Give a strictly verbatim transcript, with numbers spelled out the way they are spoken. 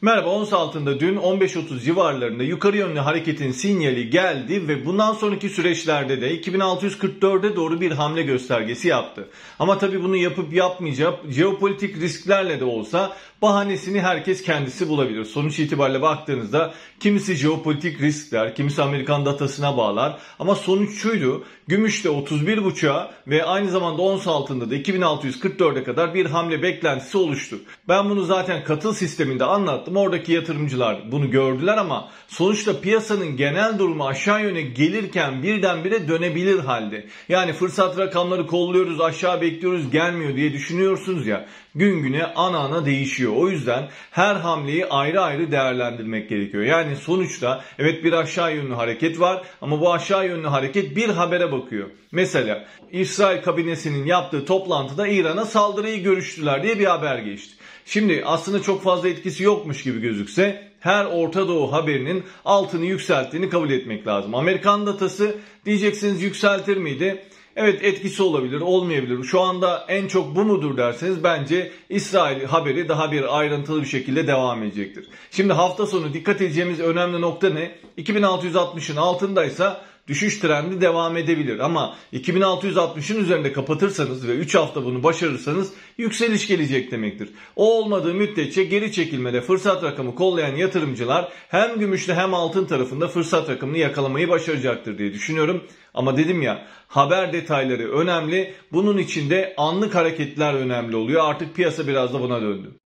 Merhaba, ons altında dün on beş otuz civarlarında yukarı yönlü hareketin sinyali geldi ve bundan sonraki süreçlerde de iki bin altı yüz kırk dörde doğru bir hamle göstergesi yaptı. Ama tabii bunu yapıp yapmayacak jeopolitik risklerle de olsa bahanesini herkes kendisi bulabilir. Sonuç itibariyle baktığınızda kimisi jeopolitik riskler, kimisi Amerikan datasına bağlar ama sonuç şuydu: gümüşte otuz bir buçuğa ve aynı zamanda ons altında da iki bin altı yüz kırk dörde kadar bir hamle beklentisi oluştu. Ben bunu zaten katıl sisteminde anlattım. Oradaki yatırımcılar bunu gördüler ama sonuçta piyasanın genel durumu aşağı yöne gelirken birdenbire dönebilir halde. Yani fırsat rakamları kolluyoruz, aşağı bekliyoruz, gelmiyor diye düşünüyorsunuz ya, gün güne ana ana değişiyor. O yüzden her hamleyi ayrı ayrı değerlendirmek gerekiyor. Yani sonuçta evet, bir aşağı yönlü hareket var ama bu aşağı yönlü hareket bir habere bakıyor. Mesela İsrail kabinesinin yaptığı toplantıda İran'a saldırıyı görüştüler diye bir haber geçti. Şimdi aslında çok fazla etkisi yokmuş gibi gözükse her Orta Doğu haberinin altını yükselttiğini kabul etmek lazım. Amerikan datası diyeceksiniz, yükseltir miydi? Evet, etkisi olabilir, olmayabilir. Şu anda en çok bu mudur derseniz bence İsrail haberi daha bir ayrıntılı bir şekilde devam edecektir. Şimdi hafta sonu dikkat edeceğimiz önemli nokta ne? iki bin altı yüz altmışın altındaysa düşüş trendi devam edebilir ama iki bin altı yüz altmışın üzerinde kapatırsanız ve üç hafta bunu başarırsanız yükseliş gelecek demektir. O olmadığı müddetçe geri çekilmede fırsat rakamı kollayan yatırımcılar hem gümüşte hem altın tarafında fırsat rakamını yakalamayı başaracaktır diye düşünüyorum. Ama dedim ya, haber detayları önemli. Bunun için de anlık hareketler önemli oluyor. Artık piyasa biraz da buna döndü.